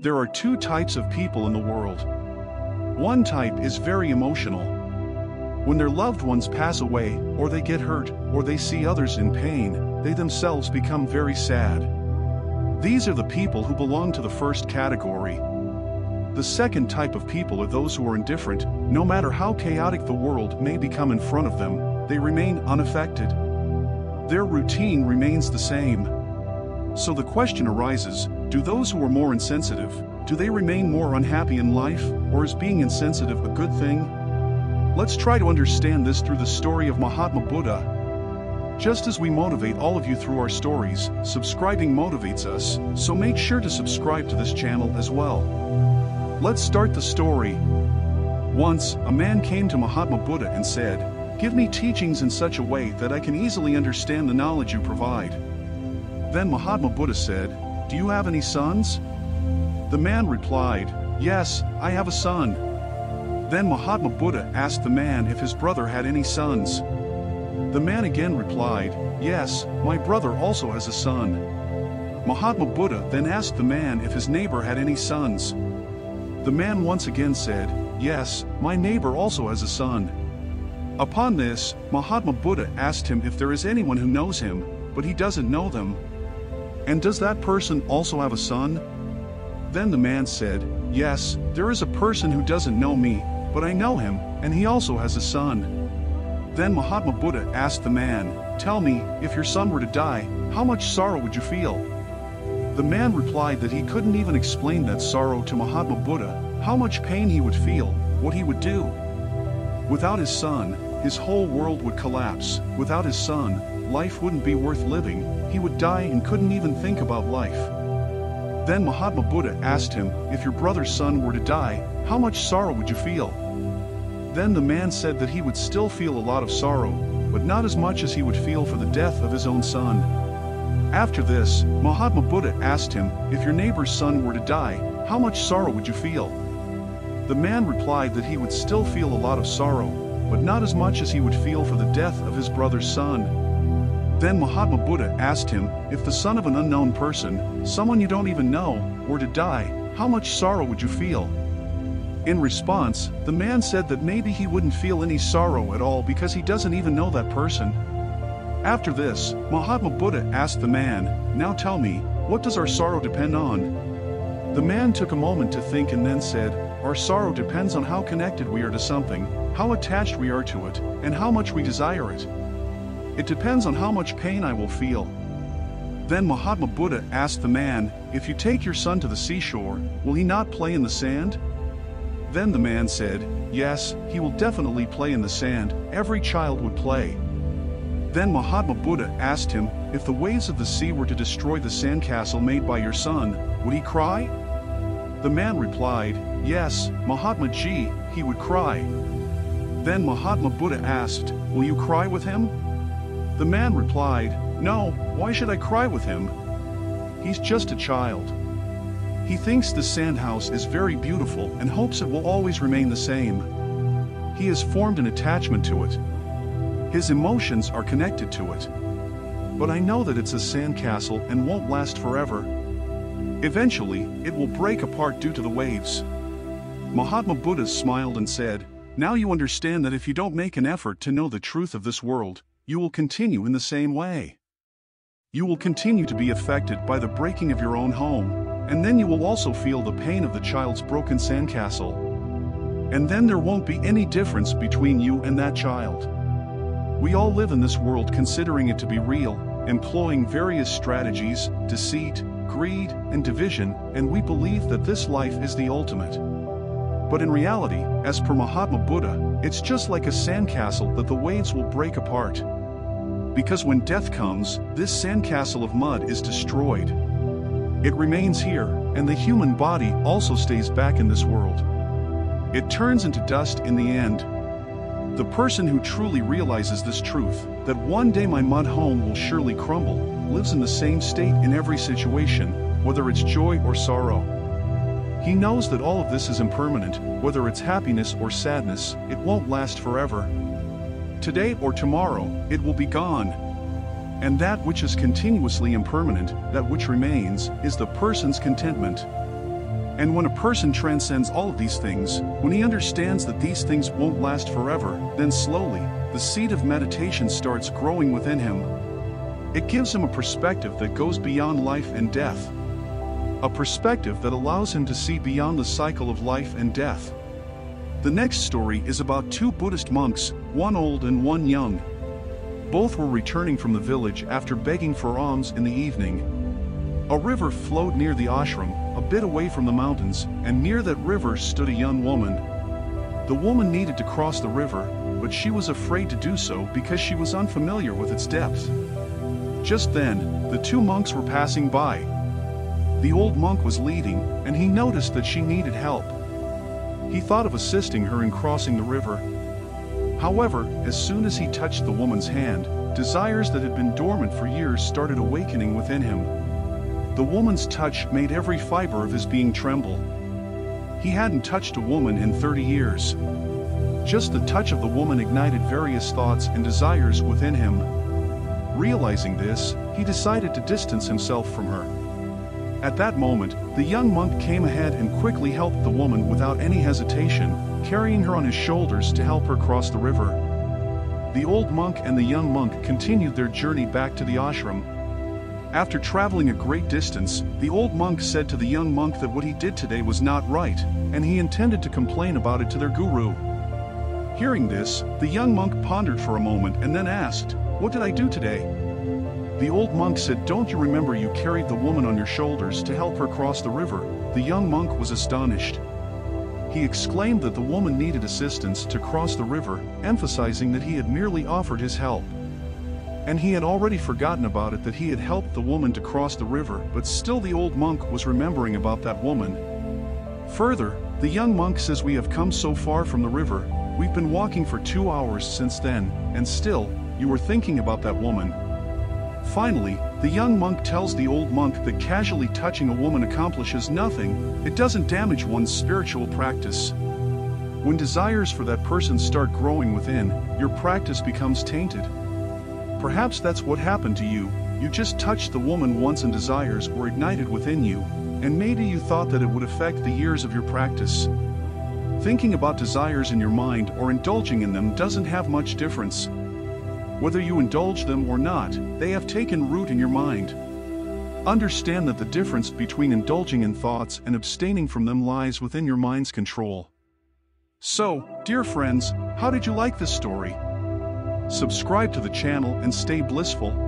There are two types of people in the world. One type is very emotional. When their loved ones pass away, or they get hurt, or they see others in pain, they themselves become very sad. These are the people who belong to the first category. The second type of people are those who are indifferent. No matter how chaotic the world may become in front of them, they remain unaffected. Their routine remains the same. So the question arises, do those who are more insensitive, do they remain more unhappy in life, or is being insensitive a good thing? Let's try to understand this through the story of Mahatma Buddha. Just as we motivate all of you through our stories, subscribing motivates us, so make sure to subscribe to this channel as well. Let's start the story. Once, a man came to Mahatma Buddha and said, "Give me teachings in such a way that I can easily understand the knowledge you provide." Then Mahatma Buddha said, "Do you have any sons?" The man replied, "Yes, I have a son." Then Mahatma Buddha asked the man if his brother had any sons. The man again replied, "Yes, my brother also has a son." Mahatma Buddha then asked the man if his neighbor had any sons. The man once again said, "Yes, my neighbor also has a son." Upon this, Mahatma Buddha asked him if there is anyone who knows him, but he doesn't know them. "And does that person also have a son?" Then the man said, "Yes, there is a person who doesn't know me, but I know him, and he also has a son." Then Mahatma Buddha asked the man, "Tell me, if your son were to die, how much sorrow would you feel?" The man replied that he couldn't even explain that sorrow to Mahatma Buddha, how much pain he would feel, what he would do. Without his son, his whole world would collapse. Without his son, life wouldn't be worth living, he would die and couldn't even think about life. Then Mahatma Buddha asked him, "If your brother's son were to die, how much sorrow would you feel?" Then the man said that he would still feel a lot of sorrow, but not as much as he would feel for the death of his own son. After this, Mahatma Buddha asked him, "If your neighbor's son were to die, how much sorrow would you feel?" The man replied that he would still feel a lot of sorrow, but not as much as he would feel for the death of his brother's son. Then Mahatma Buddha asked him, "If the son of an unknown person, someone you don't even know, were to die, how much sorrow would you feel?" In response, the man said that maybe he wouldn't feel any sorrow at all because he doesn't even know that person. After this, Mahatma Buddha asked the man, "Now tell me, what does our sorrow depend on?" The man took a moment to think and then said, "Our sorrow depends on how connected we are to something, how attached we are to it, and how much we desire it. It depends on how much pain I will feel." Then Mahatma Buddha asked the man, "If you take your son to the seashore, will he not play in the sand?" Then the man said, "Yes, he will definitely play in the sand, every child would play." Then Mahatma Buddha asked him, "If the waves of the sea were to destroy the sandcastle made by your son, would he cry?" The man replied, "Yes, Mahatma Ji, he would cry." Then Mahatma Buddha asked, "Will you cry with him?" The man replied, "No, why should I cry with him? He's just a child. He thinks the sand house is very beautiful and hopes it will always remain the same. He has formed an attachment to it. His emotions are connected to it. But I know that it's a sandcastle and won't last forever. Eventually, it will break apart due to the waves." Mahatma Buddha smiled and said, "Now you understand that if you don't make an effort to know the truth of this world, you will continue in the same way. You will continue to be affected by the breaking of your own home, and then you will also feel the pain of the child's broken sandcastle. And then there won't be any difference between you and that child. We all live in this world considering it to be real, employing various strategies, deceit, greed, and division, and we believe that this life is the ultimate. But in reality, as per Mahatma Buddha, it's just like a sandcastle that the waves will break apart. Because when death comes, this sandcastle of mud is destroyed. It remains here, and the human body also stays back in this world. It turns into dust in the end. The person who truly realizes this truth, that one day my mud home will surely crumble, lives in the same state in every situation, whether it's joy or sorrow. He knows that all of this is impermanent, whether it's happiness or sadness, it won't last forever. Today or tomorrow, it will be gone. And that which is continuously impermanent, that which remains, is the person's contentment. And when a person transcends all of these things, when he understands that these things won't last forever, then slowly, the seed of meditation starts growing within him. It gives him a perspective that goes beyond life and death. A perspective that allows him to see beyond the cycle of life and death. The next story is about two Buddhist monks, one old and one young. Both were returning from the village after begging for alms in the evening. A river flowed near the ashram, a bit away from the mountains, and near that river stood a young woman. The woman needed to cross the river, but she was afraid to do so because she was unfamiliar with its depth. Just then, the two monks were passing by. The old monk was leading, and he noticed that she needed help. He thought of assisting her in crossing the river. However, as soon as he touched the woman's hand, desires that had been dormant for years started awakening within him. The woman's touch made every fiber of his being tremble. He hadn't touched a woman in 30 years. Just the touch of the woman ignited various thoughts and desires within him. Realizing this, he decided to distance himself from her. At that moment, the young monk came ahead and quickly helped the woman without any hesitation, carrying her on his shoulders to help her cross the river. The old monk and the young monk continued their journey back to the ashram. After traveling a great distance, the old monk said to the young monk that what he did today was not right, and he intended to complain about it to their guru. Hearing this, the young monk pondered for a moment and then asked, "What did I do today?" The old monk said, "Don't you remember you carried the woman on your shoulders to help her cross the river?" The young monk was astonished. He exclaimed that the woman needed assistance to cross the river, emphasizing that he had merely offered his help. And he had already forgotten about it, that he had helped the woman to cross the river, but still the old monk was remembering about that woman. Further, the young monk says, "We have come so far from the river, we've been walking for 2 hours since then, and still, you were thinking about that woman." Finally, the young monk tells the old monk that casually touching a woman accomplishes nothing, it doesn't damage one's spiritual practice. When desires for that person start growing within, your practice becomes tainted. Perhaps that's what happened to you. You just touched the woman once and desires were ignited within you, and maybe you thought that it would affect the years of your practice. Thinking about desires in your mind or indulging in them doesn't have much difference. Whether you indulge them or not, they have taken root in your mind. Understand that the difference between indulging in thoughts and abstaining from them lies within your mind's control. So, dear friends, how did you like this story? Subscribe to the channel and stay blissful.